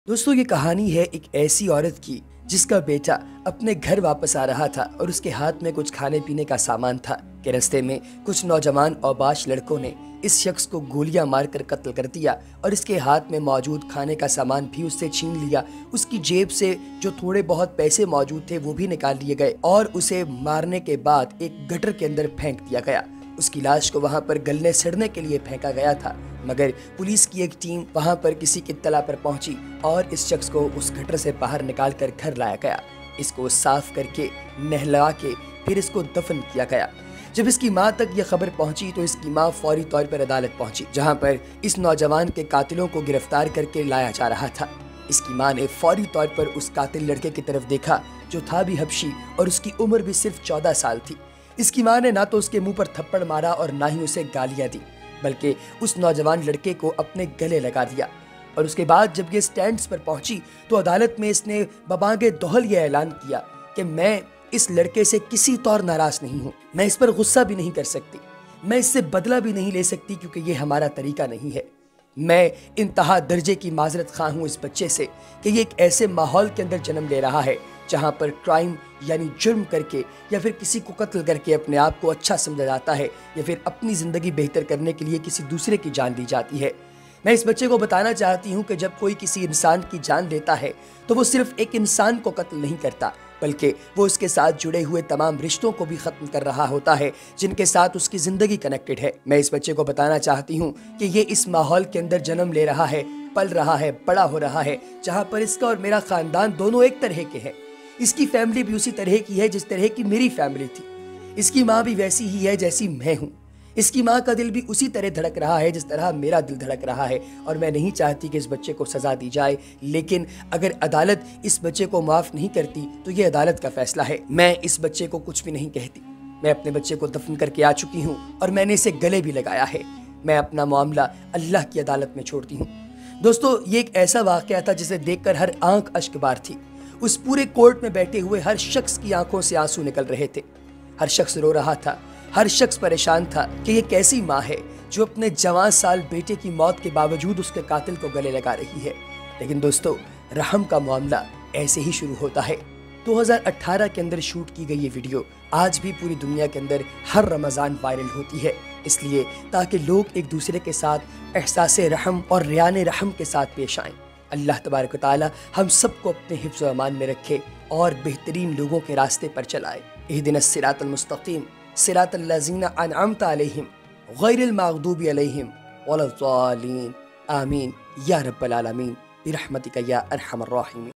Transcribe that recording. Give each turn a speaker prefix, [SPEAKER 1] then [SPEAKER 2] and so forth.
[SPEAKER 1] دوستو یہ کہانی ہے ایک ایسی عورت کی جس کا بیٹا اپنے گھر واپس آ رہا تھا اور اس کے ہاتھ میں کچھ کھانے پینے کا سامان تھا کہ رستے میں کچھ نوجوان اوباش لڑکوں نے اس شخص کو گولیاں مار کر قتل کر دیا اور اس کے ہاتھ میں موجود کھانے کا سامان بھی اس سے چھین لیا۔ اس کی جیب سے جو تھوڑے بہت پیسے موجود تھے وہ بھی نکال لیے گئے اور اسے مارنے کے بعد ایک گٹر کے اندر پھینک دیا گیا۔ اس کی لاش کو وہاں پر گلنے سڑنے کے لیے پھینکا گیا تھا، مگر پولیس کی ایک ٹیم وہاں پر کسی کی اطلاع پر پہنچی اور اس شخص کو اس گٹر سے باہر نکال کر گھر لایا گیا۔ اس کو صاف کر کے نہلا کے پھر اس کو دفن کیا گیا۔ جب اس کی ماں تک یہ خبر پہنچی تو اس کی ماں فوری طور پر عدالت پہنچی، جہاں پر اس نوجوان کے قاتلوں کو گرفتار کر کے لایا جا رہا تھا۔ اس کی ماں نے فوری طور پر اس قاتل لڑکے کی طرف دیکھا جو تھا بھی حبشی اور اس کی عمر بھی صرف 14 سال تھی۔ اس کی ماں نے نہ تو اس کے منہ پر تھپڑ مارا اور نہ ہی اسے گالیاں دی، بلکہ اس نوجوان لڑکے کو اپنے گلے لگا دیا۔ اور اس کے بعد جب یہ سٹینڈز پر پہنچی تو عدالت میں اس نے ببانگ دہل یہ اعلان کیا کہ میں اس لڑکے سے کسی طور ناراض نہیں ہوں، میں اس پر غصہ بھی نہیں کر سکتی، میں اس سے بدلہ بھی نہیں لے سکتی کیونکہ یہ ہمارا طریقہ نہیں ہے۔ میں انتہا درجے کی معذرت خواہ ہوں اس بچے سے کہ یہ ایک ایسے ماحول کے اندر جنم لے رہا ہے جہاں پر کرائم یعنی جرم کر کے یا پھر کسی کو قتل کر کے اپنے آپ کو اچھا سمجھا جاتا ہے یا پھر اپنی زندگی بہتر کرنے کے لیے کسی دوسرے کی جان لی جاتی ہے۔ میں اس بچے کو بتانا چاہتی ہوں کہ جب کوئی کسی انسان کی جان لیتا ہے تو وہ صرف ایک انسان کو قتل نہیں کرتا، بلکہ وہ اس کے ساتھ جڑے ہوئے تمام رشتوں کو بھی ختم کر رہا ہوتا ہے جن کے ساتھ اس کی زندگی کنیکٹڈ ہے۔ میں اس بچے کو بتانا چاہتی ہوں کہ یہ اس ماحول کے اندر جنم لے رہا ہے، پل رہا ہے، بڑا ہو رہا ہے، جہاں پر اس کا اور میرا خاندان دونوں ایک طرح کے ہیں۔ اس کی فیملی بھی اسی طرح کی ہے جس طرح کی میری فیملی تھی، اس کی ماں بھی ویسی ہی ہے جیسی میں ہوں، اس کی ماں کا دل بھی اسی طرح دھڑک رہا ہے جس طرح میرا دل دھڑک رہا ہے، اور میں نہیں چاہتی کہ اس بچے کو سزا دی جائے، لیکن اگر عدالت اس بچے کو معاف نہیں کرتی تو یہ عدالت کا فیصلہ ہے۔ میں اس بچے کو کچھ بھی نہیں کہتی، میں اپنے بچے کو دفن کر کے آ چکی ہوں اور میں نے اسے گلے بھی لگایا ہے۔ میں اپنا معاملہ اللہ کی عدالت میں چھوڑتی ہوں۔ دوستو یہ ایک ایسا واقعہ تھا جسے دیکھ کر ہر آنکھ اشک بار تھی۔ اس پورے کورٹ میں بیٹھے ہوئے ہر شخص کی آنکھوں سے آنسو نکل رہے تھے، ہر شخص رو رہا تھا، ہر شخص پریشان تھا کہ یہ کیسی ماں ہے جو اپنے جوان سال بیٹے کی موت کے باوجود اس کے قاتل کو گلے لگا رہی ہے۔ لیکن دوستو رحم کا معاملہ ایسے ہی شروع ہوتا ہے۔ 2018 کے اندر شوٹ کی گئی یہ ویڈیو آج بھی پوری دنیا کے اندر ہر رمضان وائرل ہوتی ہے، اس لیے تاکہ لوگ ایک دوسرے کے ساتھ احساس رحم اور ریان رحم کے ساتھ پیش آئیں۔ اللہ تبارک و تعالی ہم سب کو اپنے حفظ و امان میں رکھے اور بہترین لوگوں کے راستے پر چلائے۔ اہدنا الصراط المستقیم صراط الذین انعمت علیہم غیر المغضوب علیہم ولا الضالین، آمین یا رب العالمین برحمتک یا ارحم الراحمین۔